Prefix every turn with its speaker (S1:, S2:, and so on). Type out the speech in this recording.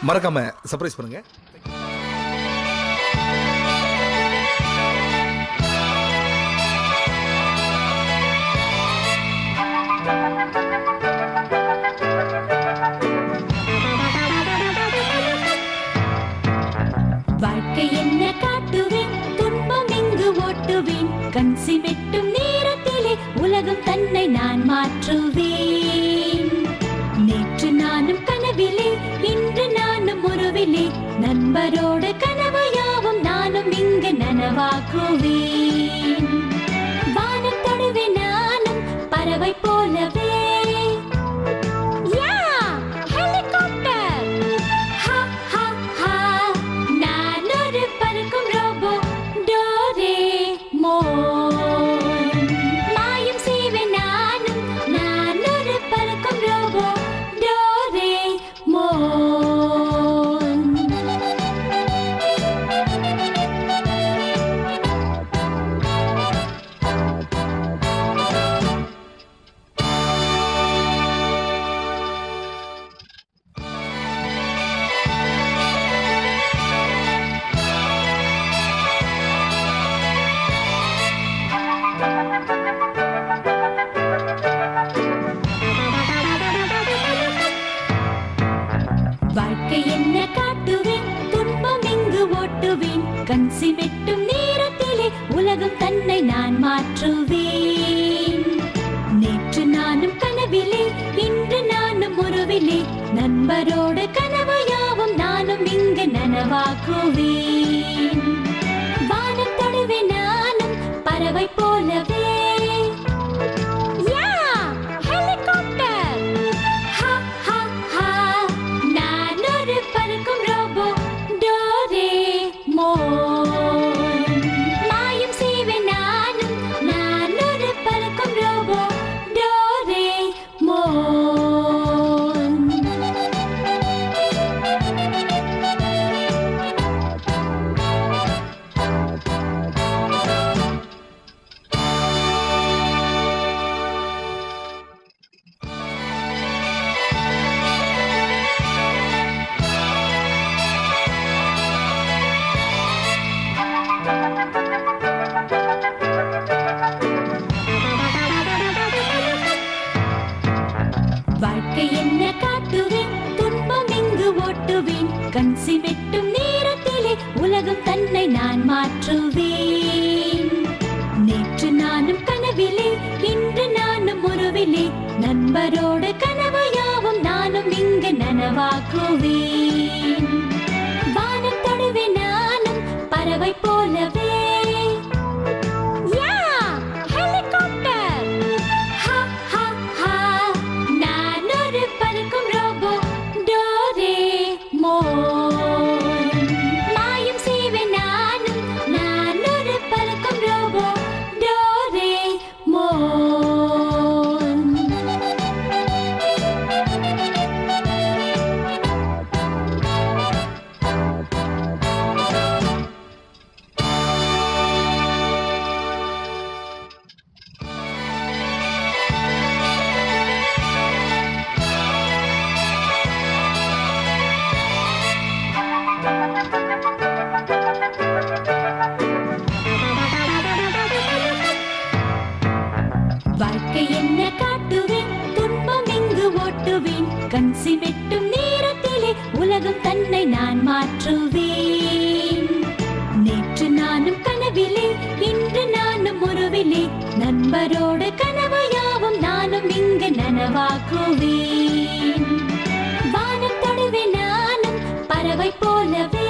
S1: மறக்காம சர்ப்ரைஸ் பண்ணுங்க.
S2: வாழ்க்கை என்ன காட்டுவேன், துன்பம் இங்கு ஓட்டுவேன், கண் சிமிட்டும் நேரத்திலே உலகம் தன்னை நான் மாற்றுவேன். நேற்று நானும் கனவிலே, இன்று நானும் உருவிலே, நண்பரோடு கனவு யாவும் நானும் இங்கு நனவாக்குவேன். வானம் தொடுவேன் நானும் பறவை போலவே. வாழ்க்கை என்ன காட்டுவேன், துன்பம் இங்கு ஓட்டுவேன், கண் சிமிட்டும் நேரத்திலே உலகம் தன்னை நான் மாற்றுவேன். நேற்று நானும் கனவிலே, இன்று நானும் உருவிலே, நண்பரோடு கனவு யாவும் நானும் இங்கு நனவாக்குவேன். வானம் தொடுவேன் நானும் பறவை போலவே. வாழ்க்கை என்ன காட்டுவேன், துன்பம் இங்கு ஓட்டுவேன், கண் சிமிட்டும் நேரத்திலே உலகம் தன்னை நான் மாற்றுவேன். நேற்று நானும் கனவிலே, இன்று நானும் உருவிலே, நண்பரோடு கனவு யாவும் நானும் இங்கு நனவாக்குவேன். வானம் தொடுவேன் நானும் பறவை போலவே. வாழ்க்கை என்ன காட்டுவேன், துன்பம் இங்கு ஓட்டுவேன், கண் சிமிட்டும் நேரத்திலே உலகம் தன்னை நான் மாற்றுவேன். நேற்று நானும் கனவிலே, இன்று நானும் உருவிலே, நண்பரோடு கனவு யாவும் நானும் இங்கு நனவாக்குவேன். வானம் தொடுவேன் நானும் பறவை போலவே.